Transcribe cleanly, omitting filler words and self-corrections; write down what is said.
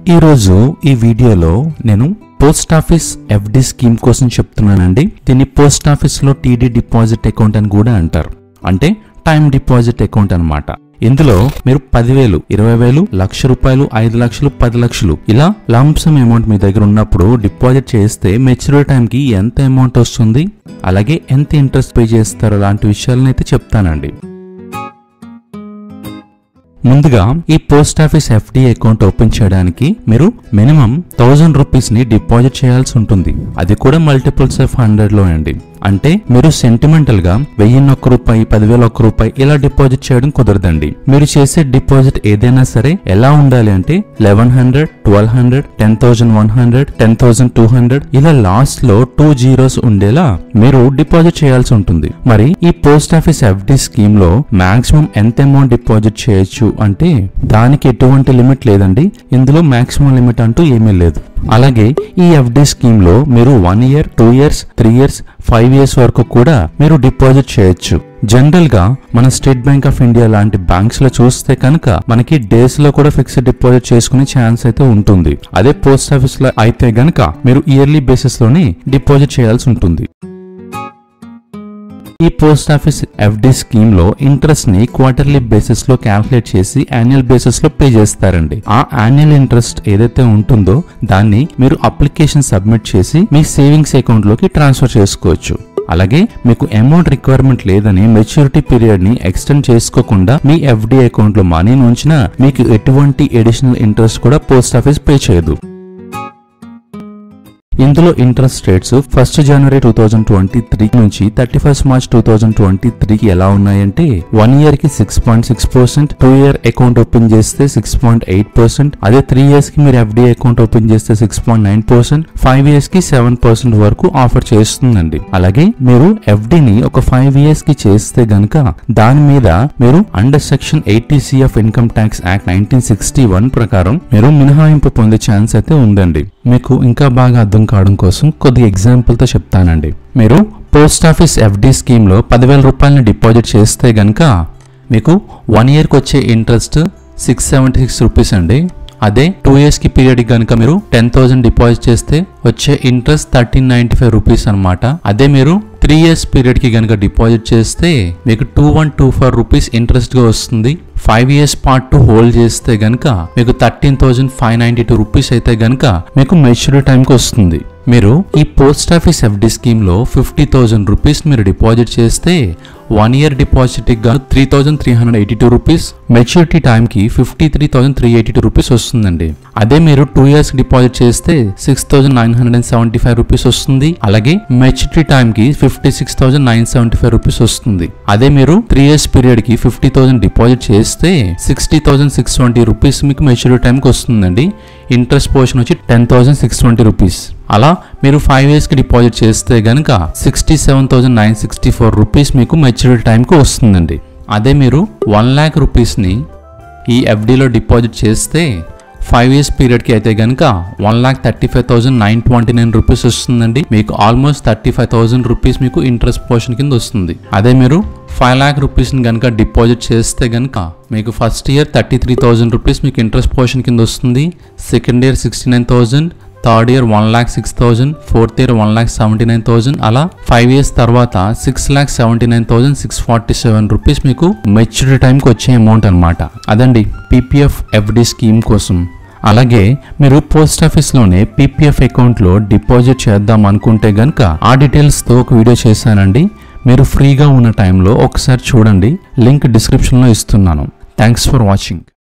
ఈ రోజు ఈ వీడియోలో నేను పోస్ట్ ఆఫీస్ ఎఫ్డి స్కీమ్ కోసం చెప్తున్నానండి. దీన్ని పోస్ట్ ఆఫీస్ లో టీడీ డిపాజిట్ అకౌంట్ అని కూడా అంటారు. అంటే టైం డిపాజిట్ అకౌంట్ అన్నమాట. ఇందులో మీరు 10,000, 20,000, ₹1,00,000, 5,00,000, 10,00,000 ఇలా లంసమ్ అమౌంట్ మీ దగ్గర ఉన్నప్పుడు డిపాజిట్ చేస్తే మెచ్యూరిటీ టైంకి ఎంత అమౌంట్ వస్తుంది, అలాగే ఎంత ఇంట్రెస్ట్ పే చేస్తారో లాంటి విషయాలను అయితే చెప్తానండి. ముందుగా ఈ post office FD account open చేయడానికి మీరు మినిమం ₹1,000 ని డిపాజిట్ చేయాల్సి ఉంటుంది. అది కూడా మల్టిపుల్స్ ఆఫ్ 100 లో అండి. అంటే మీరు సెంటిమెంటల్ గా ₹1,001, ₹10,001 ఇలా డిపాజిట్ చేయడం కుదరదండి. మీరు చేసే డిపాజిట్ ఏదైనా సరే ఎలా ఉండాలి అంటే 1,100, 1,200, 10,100, 10,200 ఇలా లాస్ట్ లో 2 zeros ఉండేలా మీరు డిపాజిట్ చేయాల్సి ఉంటుంది. మరి ఈ పోస్ట్ ఆఫీస్ ఎఫ్డి స్కీమ్ లో మాక్సిమం ఎంత అమౌంట్ డిపాజిట్ చేయొచ్చు అంటే దానికి ఎటువంటి లిమిట్ లేదండి. ఇందులో మాక్సిమం లిమిట్ అంటూ ఏమీ లేదు. అలాగే ఈ ఎఫ్డి స్కీమ్ లో మీరు 1 year, 2 years, 3 years, 5 years వరకు కూడా మీరు డిపాజిట్ చేయొచ్చు. జనరల్ గా మన స్టేట్ బ్యాంక్ ఆఫ్ ఇండియా లాంటి బ్యాంక్స్ లో చూస్తే కనుక మనకి డేస్ లో కూడా ఫిక్స్డ్ డిపాజిట్ చేసుకునే ఛాన్స్ అయితే ఉంటుంది. అదే పోస్ట్ ఆఫీస్ లో అయితే గనక మీరు ఇయర్లీ బేసిస్ లోనే డిపాజిట్ చేయాల్సి ఉంటుంది. ఈ పోస్ట్ ఆఫీస్ ఎఫ్డి స్కీమ్ లో ఇంట్రెస్ట్ ని క్వార్టర్లీ బేసిస్ లో క్యాల్కులేట్ చేసి యాన్యువల్ బేసిస్ లో పే చేస్తారండి. ఆ యాన్యువల్ ఇంట్రెస్ట్ ఏదైతే ఉంటుందో దాన్ని మీరు అప్లికేషన్ సబ్మిట్ చేసి మీ సేవింగ్స్ అకౌంట్ లోకి ట్రాన్స్ఫర్ చేసుకోవచ్చు. అలాగే మీకు అమౌంట్ రిక్వైర్మెంట్ లేదని మెచ్యూరిటీ పీరియడ్ ని ఎక్స్టెండ్ చేసుకోకుండా మీ ఎఫ్డి అకౌంట్ లో మనీ ఉంచినా మీకు ఎటువంటి అడిషనల్ ఇంట్రెస్ట్ కూడా పోస్ట్ ఆఫీస్ పే చేయదు. ఇందులో ఇంట్రెస్ట్ రేట్స్ 1st January 2023 నుంచి 31st March 2023 ఎలా ఉన్నాయంటే 1 year కి 6.6%, 2 year అకౌంట్ ఓపెన్ చేస్తే 6.8%, అదే 3 years కి మీరు ఎఫ్డి అకౌంట్ ఓపెన్ చేస్తే 6.9%, 5 years కి 7% వరకు ఆఫర్ చేస్తుందండి. అలాగే మీరు ఎఫ్డిని ఒక 5 years కి చేస్తే గనక దాని మీద మీరు under section 80C of income tax act 1961 ప్రకారం మీరు మినహాయింపు పొందే ఛాన్స్ అయితే ఉందండి. మీకు ఇంకా బాగా అర్థం కావడం కోసం కొద్ది ఎగ్జాంపుల్ తో చెప్తానండి. మీరు పోస్ట్ ఆఫీస్ ఎఫ్డి స్కీమ్ లో ₹10,000 డిపాజిట్ చేస్తే గనక మీకు 1 year కి వచ్చే ఇంట్రెస్ట్ ₹676 అండి. అదే 2 years కి పీరియడ్ గనక మీరు 10,000 డిపాజిట్ చేస్తే వచ్చే ఇంట్రెస్ట్ ₹1,395 అన్నమాట. అదే మీరు 3 years పీరియడ్ కి గనక డిపాజిట్ చేస్తే మీకు ₹2,124 ఇంట్రెస్ట్ గా వస్తుంది. 5 years పాటు హోల్డ్ చేస్తే గనక మీకు ₹13,592 అయితే గనక మీకు మెచ్యూరిటీ టైంకి వస్తుంది. మీరు ఈ పోస్ట్ ఆఫీస్ ఎఫ్డి స్కీమ్ లో ₹50,000 మీరు డిపాజిట్ చేస్తే 1 year డిపాజిట్ గా ₹3,382, మెచ్యూరిటీ టైం కి ₹53,382 వస్తుందండి. అదే మీరు 2 years డిపాజిట్ చేస్తే ₹6,975 వస్తుంది. అలాగే మెచ్యూరిటీ టైం కి ₹56,975 వస్తుంది. అదే మీరు 3 years పీరియడ్ కి 50,000 డిపాజిట్ చేస్తే ₹60,620 మీకు మెచ్యూరిటీ టైంకి వస్తుందండి. ఇంట్రెస్ట్ పోర్షన్ వచ్చి ₹10,620. అలా మీరు 5 years కి డిపాజిట్ చేస్తే గనక ₹67,964 మీకు మెచ్యూరిటీ టైంకి వస్తుందండి. అదే మీరు ₹1,00,000 ని ఈ ఎఫ్డిలో డిపాజిట్ చేస్తే 5 years పీరియడ్ కి అయితే గనక ₹1,35,929 వస్తుందండి. మీకు ఆల్మోస్ట్ ₹35,000 మీకు ఇంట్రెస్ట్ పోర్షన్ కింద వస్తుంది. అదే మీరు ₹5,00,000 ని గనక డిపాజిట్ చేస్తే గనక మీకు ఫస్ట్ ఇయర్ ₹33,000 మీకు ఇంట్రెస్ట్ పోర్షన్ కింద వస్తుంది. Second year 69,000, third year 1,06,000, fourth year 1,79,000 అలా 5 years తర్వాత ₹6,79,647 మీకు మెచ్యూరిటీ టైంకి వచ్చే అమౌంట్ అనమాట. అదండి పీపీఎఫ్ ఎఫ్డి స్కీమ్ కోసం. అలాగే మీరు పోస్ట్ ఆఫీస్ లోనే పీపీఎఫ్ అకౌంట్ లో డిపాజిట్ చేద్దాం అనుకుంటే గనక ఆ డీటెయిల్స్ తో ఒక వీడియో చేశానండి. మీరు ఫ్రీగా ఉన్న టైంలో ఒకసారి చూడండి. లింక్ డిస్క్రిప్షన్ లో ఇస్తున్నాను. Thanks for watching.